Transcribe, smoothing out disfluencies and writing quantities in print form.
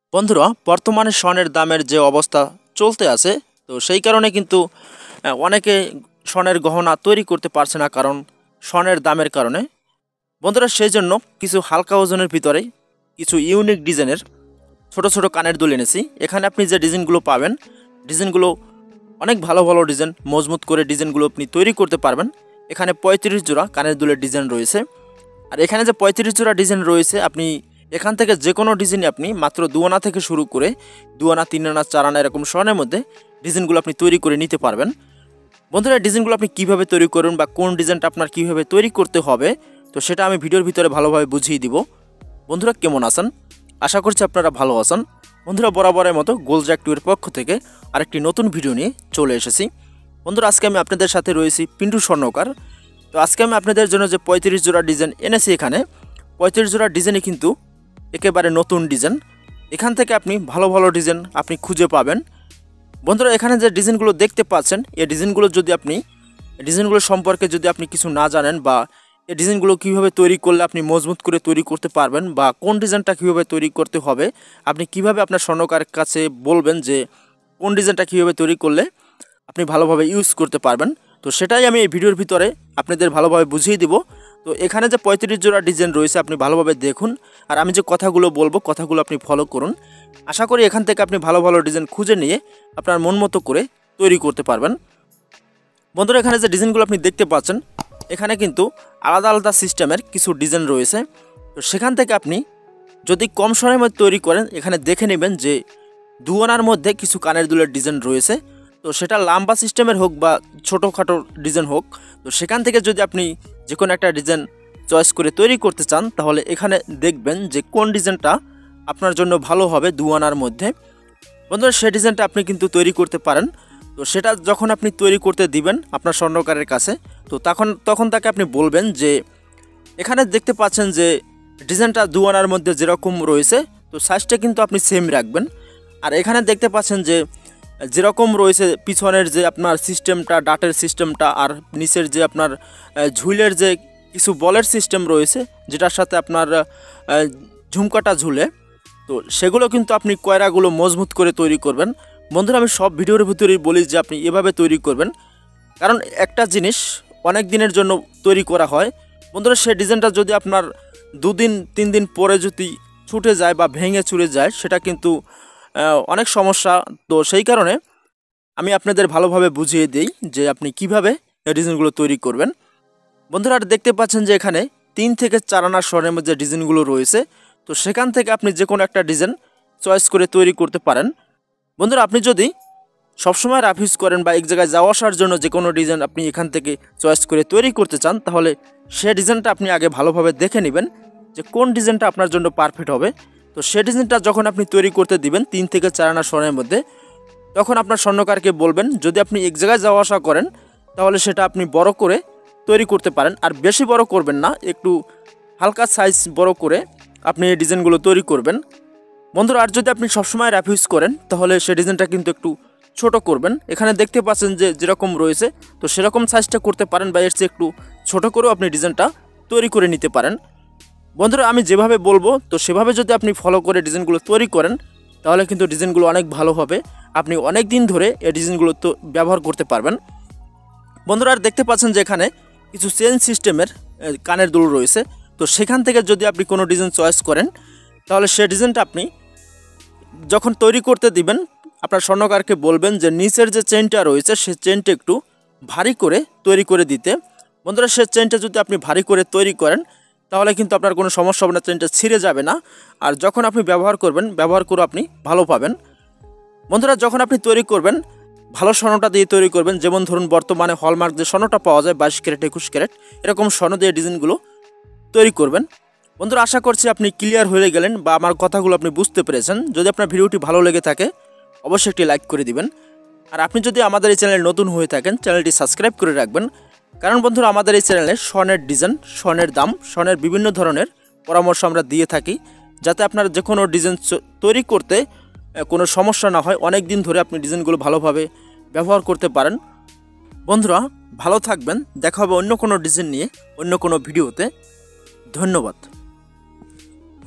বন্ধুরা বর্তমানে স্বর্ণের দামের যে অবস্থা চলতে আছে তো সেই কারণে কিন্তু অনেকে স্বর্ণের গহনা তৈরি করতে পারছে না, কারণ স্বর্ণের দামের কারণে। বন্ধুরা সেই জন্য কিছু হালকা ওজনের ভিতরে কিছু ইউনিক ডিজাইনের ছোট ছোট কানের দুল এনেছি। এখানে আপনি যে ডিজাইনগুলো পাবেন, ডিজাইনগুলো অনেক ভালো ভালো ডিজাইন, মজবুত করে ডিজাইনগুলো আপনি তৈরি করতে পারবেন। এখানে 35 জোড়া কানের দুলের ডিজাইন রয়েছে। আর এখানে যে 35 জোড়া ডিজাইন রয়েছে, আপনি এখান থেকে যে কোনো ডিজাইন আপনি মাত্র 2 আনা থেকে শুরু করে 2 আনা, 3 আনা, 4 আনা এরকম স্বর্ণের মধ্যে ডিজাইনগুলো আপনি তৈরি করে নিতে পারবেন। বন্ধুরা ডিজাইনগুলো আপনি কীভাবে তৈরি করুন বা কোন ডিজাইনটা আপনার কীভাবে তৈরি করতে হবে, তো সেটা আমি ভিডিওর ভিতরে ভালোভাবে বুঝিয়ে দিব। বন্ধুরা কেমন আছেন? আশা করছি আপনারা ভালো আছেন। বন্ধুরা বরাবরের মতো গোলজাক টুয়ের পক্ষ থেকে আরেকটি নতুন ভিডিও নিয়ে চলে এসেছি। বন্ধুরা আজকে আমি আপনাদের সাথে রয়েছি পিন্টু স্বর্ণকার। তো আজকে আমি আপনাদের জন্য যে 35 জোড়া ডিজাইন এনেছি, এখানে 35 জোড়া ডিজাইনে কিন্তু একেবারে নতুন ডিজাইন। এখান থেকে আপনি ভালো ভালো ডিজাইন আপনি খুঁজে পাবেন। বন্ধুরা এখানে যে ডিজাইনগুলো দেখতে পাচ্ছেন, এই ডিজাইনগুলো সম্পর্কে যদি আপনি কিছু না জানেন বা এই ডিজাইনগুলো কীভাবে তৈরি করলে আপনি মজবুত করে তৈরি করতে পারবেন বা কোন ডিজাইনটা কীভাবে তৈরি করতে হবে, আপনি কিভাবে আপনার স্বর্ণকারের কাছে বলবেন যে কোন ডিজাইনটা কীভাবে তৈরি করলে আপনি ভালোভাবে ইউজ করতে পারবেন, তো সেটাই আমি এই ভিডিওর ভিতরে আপনাদের ভালোভাবে বুঝিয়ে দিব। তো এখানে যে 35 জোড়া ডিজাইন রয়েছে আপনি ভালোভাবে দেখুন, আর আমি যে কথাগুলো বলবো কথাগুলো আপনি ফলো করুন। আশা করি এখান থেকে আপনি ভালো ভালো ডিজাইন খুঁজে নিয়ে আপনার মন মতো করে তৈরি করতে পারবেন। বন্ধুরা এখানে যে ডিজাইনগুলো আপনি দেখতে পাচ্ছেন, এখানে কিন্তু আলাদা আলাদা সিস্টেমের কিছু ডিজাইন রয়েছে। তো সেখান থেকে আপনি যদি কম সময়ের মধ্যে তৈরি করেন, এখানে দেখে নেবেন যে 2 আনার মধ্যে কিছু কানের দুলের ডিজাইন রয়েছে। তো সেটা লম্বা সিস্টেমের হোক বা ছোটোখাটো ডিজাইন হোক, তো সেখান থেকে যদি আপনি যে কোনো একটা ডিজাইন চয়েস করে তৈরি করতে চান, তাহলে এখানে দেখবেন যে কোন ডিজাইনটা আপনার জন্য ভালো হবে 2 আনার মধ্যে। বন্ধুরা সেই ডিজাইনটা আপনি কিন্তু তৈরি করতে পারেন। তো সেটা যখন আপনি তৈরি করতে দিবেন আপনার স্বর্ণকারের কাছে, তো তখন তাকে আপনি বলবেন যে এখানে দেখতে পাচ্ছেন যে ডিজাইনটা 2 আনার মধ্যে যেরকম রয়েছে, তো সাইজটা কিন্তু আপনি সেম রাখবেন। আর এখানে দেখতে পাচ্ছেন যে যেরকম রয়েছে পিছনের যে আপনার সিস্টেমটা, ডাটের সিস্টেমটা, আর নিচের যে আপনার ঝুলের যে কিছু বলের সিস্টেম রয়েছে, যেটার সাথে আপনার ঝুমকাটা ঝুলে, তো সেগুলো কিন্তু আপনি কয়রাগুলো মজবুত করে তৈরি করবেন। বন্ধুরা আমি সব ভিডিওর ভিতরেই বলি যে আপনি এভাবে তৈরি করবেন, কারণ একটা জিনিস অনেক দিনের জন্য তৈরি করা হয়। বন্ধুরা সেই ডিজাইনটা যদি আপনার 2 দিন 3 দিন পরে যদি ছুটে যায় বা ভেঙে চুরে যায়, সেটা কিন্তু অনেক সমস্যা। তো সেই কারণে আমি আপনাদের ভালোভাবে বুঝিয়ে দিই যে আপনি কিভাবে এই ডিজাইনগুলো তৈরি করবেন। বন্ধুরা দেখতে পাচ্ছেন যে এখানে 3 থেকে 4 আনা স্বর্ণের মধ্যে ডিজাইনগুলো রয়েছে। তো সেখান থেকে আপনি যে কোনো একটা ডিজাইন চয়েস করে তৈরি করতে পারেন। বন্ধুরা আপনি যদি সবসময় রাফ ইউজ করেন বা এক জায়গায় যাওয়া আসার জন্য যে কোনো ডিজাইন আপনি এখান থেকে চয়েস করে তৈরি করতে চান, তাহলে সে ডিজাইনটা আপনি আগে ভালোভাবে দেখে নেবেন যে কোন ডিজাইনটা আপনার জন্য পারফেক্ট হবে। তো সে ডিজাইনটা যখন আপনি তৈরি করতে দিবেন 3 থেকে 4 আনা স্বর্ণের মধ্যে, তখন আপনার স্বর্ণকারকে বলবেন যদি আপনি এক জায়গায় যাওয়া আসা করেন, তাহলে সেটা আপনি বড় করে তৈরি করতে পারেন। আর বেশি বড় করবেন না, একটু হালকা সাইজ বড় করে আপনি এই ডিজাইনগুলো তৈরি করবেন। বন্ধুরা আর যদি আপনি সবসময় রাফ ইউজ করেন, তাহলে সেই ডিজাইনটা কিন্তু একটু ছোট করবেন। এখানে দেখতে পাচ্ছেন যে যেরকম রয়েছে, তো সেরকম সাইজটা করতে পারেন বা এর চেয়ে একটু ছোট করেও আপনি ডিজাইনটা তৈরি করে নিতে পারেন। বন্ধুরা আমি যেভাবে বলবো তো সেভাবে যদি আপনি ফলো করে ডিজাইনগুলো তৈরি করেন, তাহলে কিন্তু ডিজাইনগুলো অনেক ভালো হবে। আপনি অনেক দিন ধরে এই ডিজাইনগুলো তো ব্যবহার করতে পারবেন। বন্ধুরা আর দেখতে পাচ্ছেন যে এখানে কিছু চেইন সিস্টেমের কানের দুল রয়েছে। তো সেখান থেকে যদি আপনি কোনো ডিজাইন চয়েস করেন, তাহলে সেই ডিজাইনটা আপনি যখন তৈরি করতে দিবেন আপনার স্বর্ণকারকে বলবেন যে নিচের যে চেইনটা রয়েছে সেই চেইনটা একটু ভারী করে তৈরি করে দিতে। বন্ধুরা সেই চেইনটা যদি আপনি ভারী করে তৈরি করেন, তাহলে কিন্তু আপনার কোনো সমস্যা হবে না, চেইনটা ছিঁড়ে যাবে না। আর যখন আপনি ব্যবহার করবেন, ব্যবহার করে আপনি ভালো পাবেন। বন্ধুরা যখন আপনি তৈরি করবেন, ভালো স্বর্ণটা দিয়ে তৈরি করবেন। যেমন ধরুন বর্তমানে হলমার্ক যে স্বর্ণটা পাওয়া যায় 22 ক্যারেট 21 ক্যারেট, এরকম স্বর্ণ দিয়ে ডিজাইনগুলো তৈরি করবেন। বন্ধুরা আশা করছি আপনি ক্লিয়ার হয়ে গেলেন বা আমার কথাগুলো আপনি বুঝতে পেরেছেন। যদি আপনার ভিডিওটি ভালো লেগে থাকে অবশ্যই একটি লাইক করে দিবেন। আর আপনি যদি আমাদের এই চ্যানেলে নতুন হয়ে থাকেন, চ্যানেলটি সাবস্ক্রাইব করে রাখবেন। কারণ বন্ধুরা আমাদের এই চ্যানেলে স্বর্ণের ডিজাইন, স্বর্ণের দাম, স্বর্ণের বিভিন্ন ধরনের পরামর্শ আমরা দিয়ে থাকি, যাতে আপনার যে কোনো ডিজাইন তৈরি করতে কোনো সমস্যা না হয়, অনেক দিন ধরে আপনি ডিজাইনগুলো ভালোভাবে ব্যবহার করতে পারেন। বন্ধুরা ভালো থাকবেন, দেখা হবে অন্য কোনো ডিজাইন নিয়ে অন্য কোনো ভিডিওতে। ধন্যবাদ।